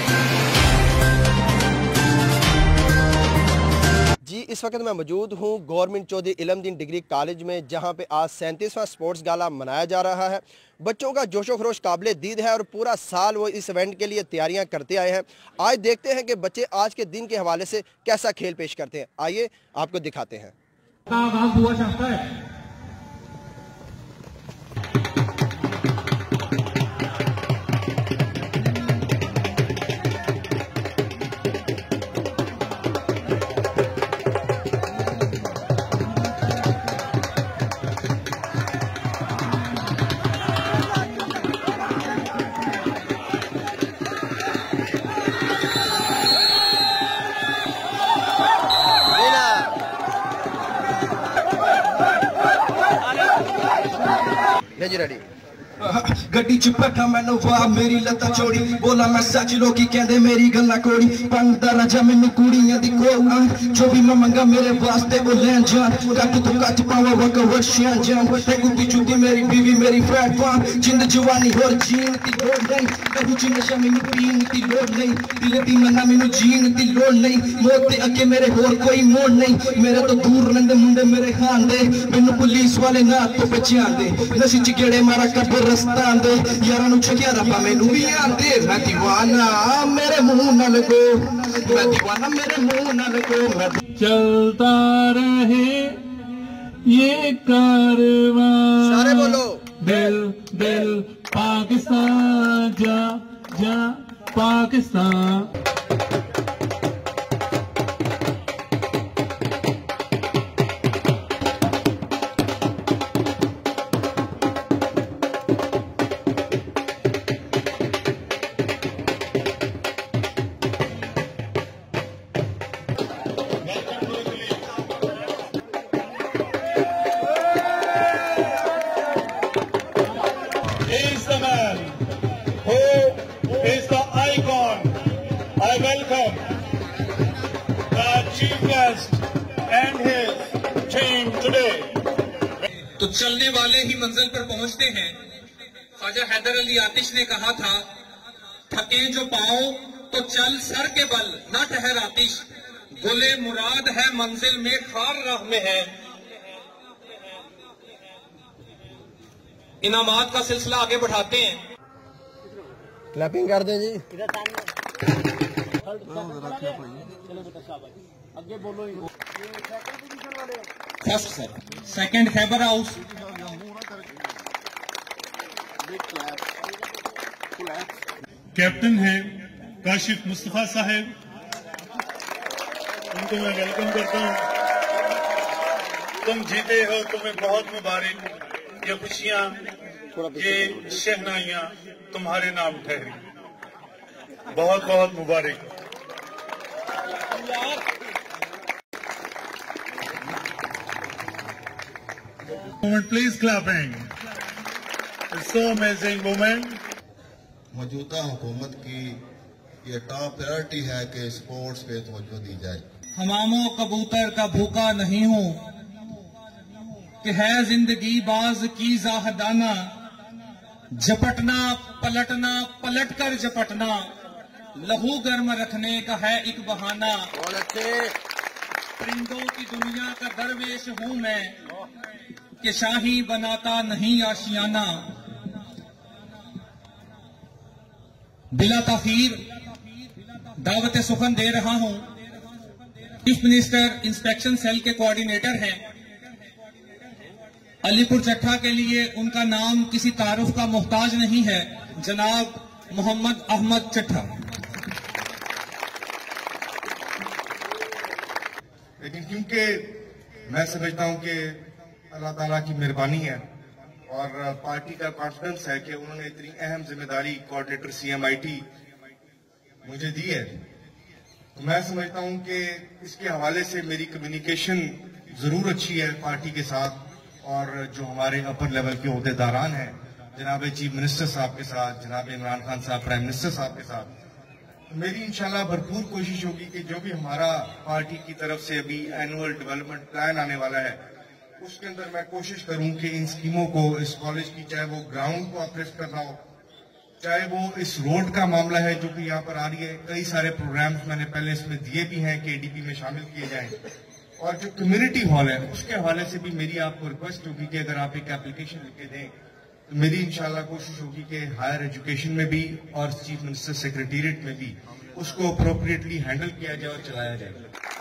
जी, इस वक्त मैं मौजूद हूँ government Chaudhry Ilmdin degree college में, जहाँ पे आज 37वां स्पोर्ट्स गाला मनाया जा रहा है। बच्चों का जोशो खरोश काबिले दीद है और पूरा साल वो इस इवेंट के लिए तैयारियां करते आए हैं। आज देखते हैं कि बच्चे आज के दिन के हवाले से कैसा खेल पेश करते हैं। आइए आपको दिखाते हैं। आगाज हुआ चाहता है। जी रेडी गड्डी च बैठा मैनू वाह मेरी लत्ता चोड़ी बोला मैं सच लोग कहते मेरी गल्ला कोड़ी पंगदा राजा मैनू कुड़ियां दी को जो भी मैं मंगा मेरे वास्ते वो लैन जान कट तो कट पावा वक वर्षियां जान ते गुद्दी चुद्दी मेरी बीवी मेरी फ्रेंड वां जिंद जवानी होर जीन दी लोड़ नहीं कभी च नशा मैनू पीन दी लोड़ नहीं दिल दी मन्ना मैनू जीन दी लोड़ नहीं मौत दे अगे मेरे होर कोई मोड़ नहीं मेरे तो दूर रहिंदे मुंडे मेरे खान दे मैनू पुलिस वाले ना तो पहचान दे नशे च गेड़े मारा कब रस्ता दे यारा नु छकिया रब्बा मैनू भी आंदे मैं दीवाना मेरे मुंह ना लगो मैं दीवाना मेरे मुंह ना लगो मैं चलता रहे ये कारवां सारे बोलो दिल दिल पाकिस्तान जा जा Pakistan. Is the man who is the icon. I welcome the chief guest and his team today. तो चलने वाले ही मंजिल पर पहुंचते हैं। ख्वाजा हैदर अली आतिश ने कहा था, थके जो पाओ तो चल सर के बल न ठहर आतिश, गुले मुराद है मंजिल में खार राह में है। इनामात का सिलसिला आगे बढ़ाते हैं। क्लैपिंग कर दें जी। First sir, second Khyber house, captain है काशिफ मुस्तफा साहब, उनको मैं वेलकम करता हूँ। तुम जीते हो, तुम्हें बहुत मुबारक। ये खुशियाँ, ये शहनाइयाँ तुम्हारे नाम ठहरी, बहुत बहुत मुबारक। Moment, please clapping. It's so amazing moment. मौजूदा हुकूमत की ये टॉप प्रायोरिटी है कि स्पोर्ट्स पे तवज्जो दी जाए। हमामो कबूतर का भूखा नहीं हूँ कि है जिंदगी बाज की जाहदाना, झपटना पलटना पलट कर झपटना, लहू गर्म रखने का है एक बहाना। परिंदों की दुनिया का दरवेश हूँ मैं कि शाही बनाता नहीं आशियाना। बिला ताखीर दावत सुखन दे रहा हूँ। चीफ मिनिस्टर इंस्पेक्शन सेल के कोऑर्डिनेटर हैं। अलीपुर चट्ठा के लिए उनका नाम किसी तारुफ का मोहताज नहीं है, जनाब मोहम्मद अहमद चट्ठा। लेकिन क्योंकि मैं समझता हूं कि अल्लाह ताला की मेहरबानी है और पार्टी का कॉन्फिडेंस है कि उन्होंने इतनी अहम जिम्मेदारी कोऑर्डिनेटर CMIT मुझे दी है, तो मैं समझता हूं कि इसके हवाले से मेरी कम्युनिकेशन जरूर अच्छी है पार्टी के साथ और जो हमारे अपर लेवल के ओहदेदारान हैं, जनाब चीफ मिनिस्टर साहब के साथ, जनाब इमरान खान साहब प्राइम मिनिस्टर साहब के साथ। मेरी इंशाल्लाह भरपूर कोशिश होगी कि जो भी हमारा पार्टी की तरफ से अभी एनुअल डेवलपमेंट प्लान आने वाला है, उसके अंदर मैं कोशिश करूं कि इन स्कीमों को, इस कॉलेज की, चाहे वो ग्राउंड को अपलिफ्ट करना हो, चाहे वो इस रोड का मामला है जो कि यहाँ पर आ रही है, कई सारे प्रोग्राम्स मैंने पहले इसमें दिए भी हैं कि एडीपी में शामिल किए जाएं, और जो कम्युनिटी हॉल है उसके हवाले से भी मेरी आपको रिक्वेस्ट होगी कि अगर आप एक एप्लीकेशन लिख के दें तो मेरी इंशाल्लाह कोशिश होगी कि हायर एजुकेशन में भी और चीफ मिनिस्टर सेक्रेटेरिएट में भी उसको अप्रोप्रिएटली हैंडल किया जाए और चलाया जाए।